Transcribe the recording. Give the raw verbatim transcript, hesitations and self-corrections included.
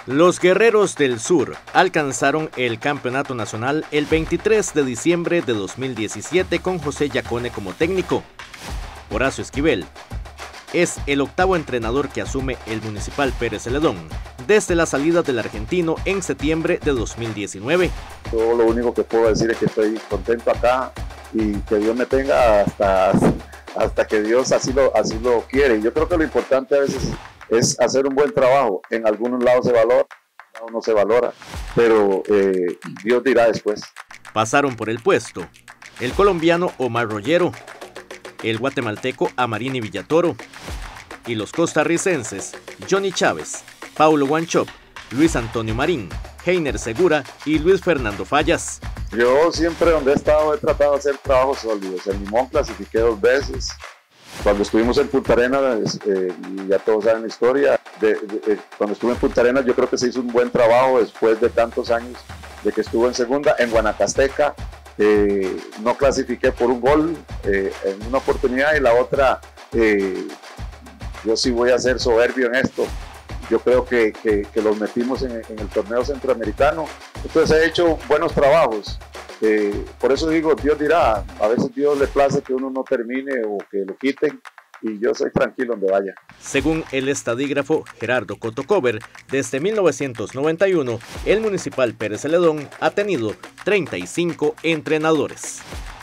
Los Guerreros del Sur alcanzaron el campeonato nacional el veintitrés de diciembre de dos mil diecisiete con José Yacone como técnico. Horacio Esquivel es el octavo entrenador que asume el Municipal Pérez Celedón desde la salida del argentino en septiembre de dos mil diecinueve. Yo lo único que puedo decir es que estoy contento acá y que Dios me tenga hasta, hasta que Dios así lo, así lo quiere. Yo creo que lo importante a veces es hacer un buen trabajo. En algunos lados se valora, en otros no se valora, pero eh, Dios dirá después. Pasaron por el puesto el colombiano Omar Rollero, el guatemalteco Amarini Villatoro y los costarricenses Johnny Chávez, Paulo Wanchop, Luis Antonio Marín, Heiner Segura y Luis Fernando Fallas. Yo siempre donde he estado he tratado de hacer trabajos sólidos. En Limón clasifiqué dos veces. Cuando estuvimos en Punta Arenas, eh, y ya todos saben la historia, de, de, de, cuando estuve en Punta Arenas yo creo que se hizo un buen trabajo después de tantos años de que estuvo en segunda. En Guanacasteca eh, no clasifiqué por un gol eh, en una oportunidad y la otra, eh, yo sí voy a ser soberbio en esto. Yo creo que, que, que los metimos en, en el torneo centroamericano. Entonces he hecho buenos trabajos. Eh, por eso digo, Dios dirá, a veces Dios le place que uno no termine o que lo quiten, y yo soy tranquilo donde vaya. Según el estadígrafo Gerardo Cotocover, desde mil novecientos noventa y uno, el Municipal Pérez Celedón ha tenido treinta y cinco entrenadores.